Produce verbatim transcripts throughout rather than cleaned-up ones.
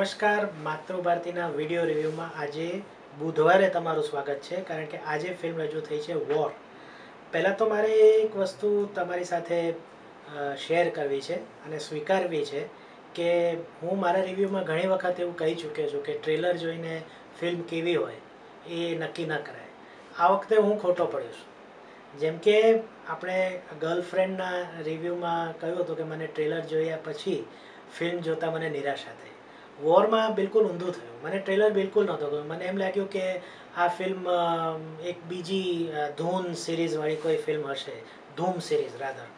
નમસ્કાર માતૃભારતીના વિડીયો રિવ્યુમાં આજે બુધવારે તમારું સ્વાગત છે કારણ કે આજે ફિલ્મ રજૂ થઈ છે વોર. પહેલાં તો મારે એક વસ્તુ તમારી સાથે શેર કરવી છે અને સ્વીકારવી છે કે હું મારા રિવ્યૂમાં ઘણી વખત એવું કહી ચૂક્યો છું કે ટ્રેલર જોઈને ફિલ્મ કેવી હોય એ નક્કી ન કરાય. આ વખતે હું ખોટો પડ્યો છું. જેમ કે આપણે ગર્લફ્રેન્ડના રિવ્યૂમાં કહ્યું હતું કે મને ટ્રેલર જોયા પછી ફિલ્મ જોતાં મને નિરાશા થઈ. વોરમાં બિલકુલ ઊંધું થયું. મને ટ્રેલર બિલકુલ નહોતો ગમ્યું. મને એમ લાગ્યું કે આ ફિલ્મ એક બીજી ધૂન સિરીઝવાળી કોઈ ફિલ્મ હશે, ધૂમ સિરીઝ રાધર.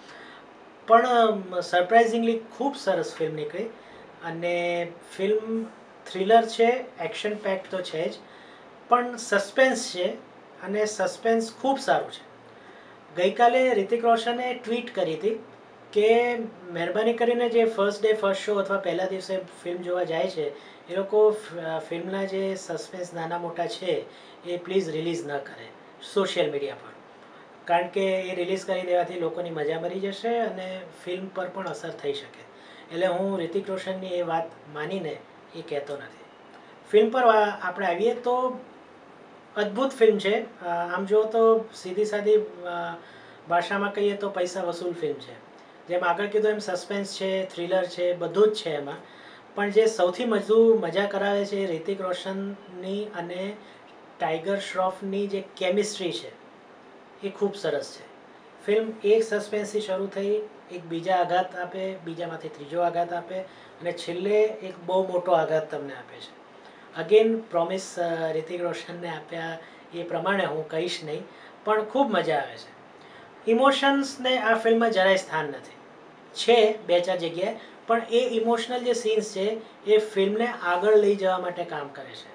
પણ સરપ્રાઇઝિંગલી ખૂબ સરસ ફિલ્મ નીકળી અને ફિલ્મ થ્રિલર છે, એક્શન પેક તો છે જ, પણ સસ્પેન્સ છે અને સસ્પેન્સ ખૂબ સારું છે. ગઈકાલે રિતિક રોશને ટ્વીટ કરી હતી કે મહેરબાની કરીને જે ફર્સ્ટ ડે ફર્સ્ટ શો અથવા પહેલા દિવસે ફિલ્મ જોવા જાય છે એ લોકો ફિલ્મના જે સસ્પેન્સ નાના મોટા છે એ પ્લીઝ રિલીઝ ન કરે સોશિયલ મીડિયા પર, કારણ કે એ રિલીઝ કરી દેવાથી લોકોની મજા મરી જશે અને ફિલ્મ પર પણ અસર થઈ શકે. એટલે હું રિતિક રોશનની એ વાત માનીને એ કહેતો નથી. ફિલ્મ પર આપણે આવીએ તો અદ્ભુત ફિલ્મ છે. આમ જુઓ તો સીધી સાદી ભાષામાં કહીએ તો પૈસા વસૂલ ફિલ્મ છે. જેમ આગળ કીધું એમ સસ્પેન્સ છે, થ્રિલર છે, બધું જ છે એમાં. પણ જે સૌથી વધુ મજા કરાવે છે એ રિતિક રોશનની અને ટાઈગર શ્રોફની જે કેમિસ્ટ્રી છે એ ખૂબ સરસ છે. ફિલ્મ એક સસ્પેન્સથી શરૂ થઈ, એક બીજા આઘાત આપે, બીજામાંથી ત્રીજો આઘાત આપે અને છેલ્લે એક બહુ મોટો આઘાત તમને આપે છે. અગેન પ્રોમિસ રિતિક રોશનને આપ્યા એ પ્રમાણે હું કહીશ નહીં, પણ ખૂબ મજા આવે છે. ઇમોશન્સને આ ફિલ્મમાં જરાય સ્થાન નથી. છે બે ચાર જગ્યાએ, પણ એ ઇમોશનલ જે સીન્સ છે એ ફિલ્મને આગળ લઈ જવા માટે કામ કરે છે.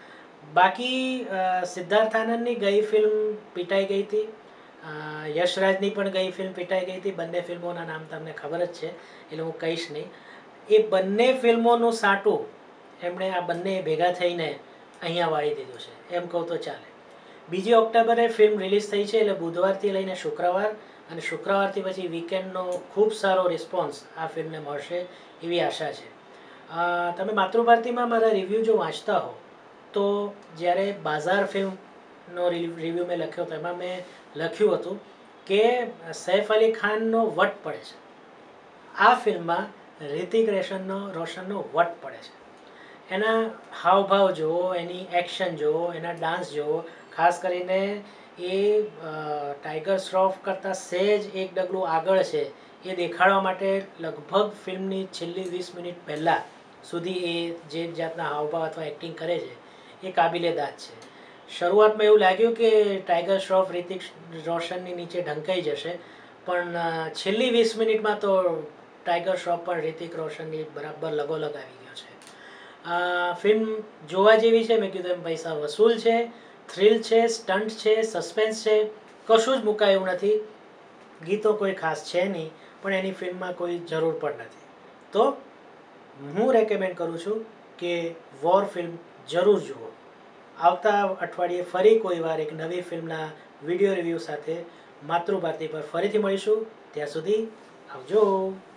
બાકી સિદ્ધાર્થ આનંદની ગઈ ફિલ્મ પીટાઈ ગઈ હતી, યશરાજની પણ ગઈ ફિલ્મ પીટાઈ ગઈ હતી. બંને ફિલ્મોના નામ તમને ખબર જ છે એટલે હું કહીશ નહીં. એ બંને ફિલ્મોનું સાટું એમણે આ બંને ભેગા થઈને અહીંયા વાળી દીધું છે એમ કહું તો ચાલે. બીજી ઓક્ટોબરે ફિલ્મ રિલીઝ થઈ છે એટલે બુધવારથી લઈને શુક્રવાર અને શુક્રવારથી પછી વીકેન્ડનો ખૂબ સારો રિસ્પોન્સ આ ફિલ્મને મળશે એવી આશા છે. તમે માતૃભારતીમાં મારા રિવ્યૂ જો વાંચતા હો તો જ્યારે બાઝાર ફિલ્મનો રિવ્યૂ મેં લખ્યો હતો એમાં મેં લખ્યું હતું કે સૈફ અલી ખાનનો વટ પડે છે. આ ફિલ્મમાં રિતિક રોશનનો રોશનનો વટ પડે છે. એના હાવભાવ જુઓ, એની એક્શન જુઓ, એના ડાન્સ જુઓ. ખાસ કરીને એ ટાઈગર શ્રોફ કરતાં સહેજ એક ડગલું આગળ છે એ દેખાડવા માટે લગભગ ફિલ્મની છેલ્લી વીસ મિનિટ પહેલાં સુધી એ જે જાતના હાવભાવ અથવા એક્ટિંગ કરે છે એ કાબિલે દાદ છે. શરૂઆતમાં એવું લાગ્યું કે ટાઈગર શ્રોફ રિતિક રોશનની નીચે ઢંકાઈ જશે, પણ છેલ્લી વીસ મિનિટમાં તો ટાઈગર શ્રોફ પણ રિતિક રોશનની બરાબર લગોલગ આવી ગયો છે. ફિલ્મ જોવા જેવી છે. મેં કીધું એમ પૈસા વસૂલ છે, થ્રિલ છે, સ્ટન્ટ છે, સસ્પેન્સ છે, કશું જ મુકાયું નથી. ગીતો કોઈ ખાસ છે નહીં, પણ એની ફિલ્મમાં કોઈ જરૂર પણ નથી. તો હું રેકમેન્ડ કરું છું કે વોર ફિલ્મ જરૂર જુઓ. આવતા અઠવાડિયે ફરી કોઈ વાર એક નવી ફિલ્મના વિડીયો રિવ્યૂ સાથે માતૃભારતી પર ફરીથી મળીશું. ત્યાં સુધી આવજો.